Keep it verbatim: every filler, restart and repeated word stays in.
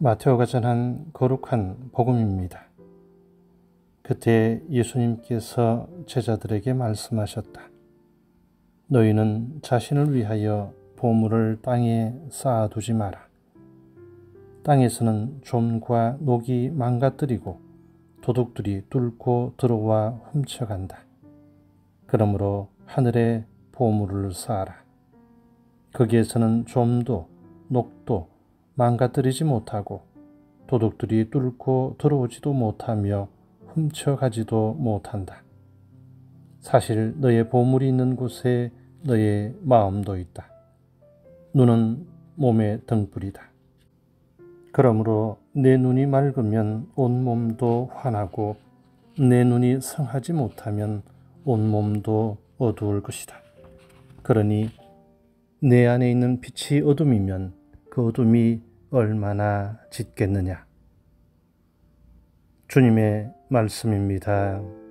마테오가 전한 거룩한 복음입니다. 그때 예수님께서 제자들에게 말씀하셨다. 너희는 자신을 위하여 보물을 땅에 쌓아두지 마라. 땅에서는 좀과 녹이 망가뜨리고 도둑들이 뚫고 들어와 훔쳐간다. 그러므로 하늘에 보물을 쌓아라. 거기에서는 좀도 녹도 망가뜨리지 못하고 도둑들이 뚫고 들어오지도 못하며 훔쳐가지도 못한다. 사실 너의 보물이 있는 곳에 너의 마음도 있다. 눈은 몸의 등불이다. 그러므로 내 눈이 맑으면 온 몸도 환하고 내 눈이 성하지 못하면 온 몸도 어두울 것이다. 그러니 내 안에 있는 빛이 어둠이면 그 어둠이 얼마나 짙겠느냐. 주님의 말씀입니다.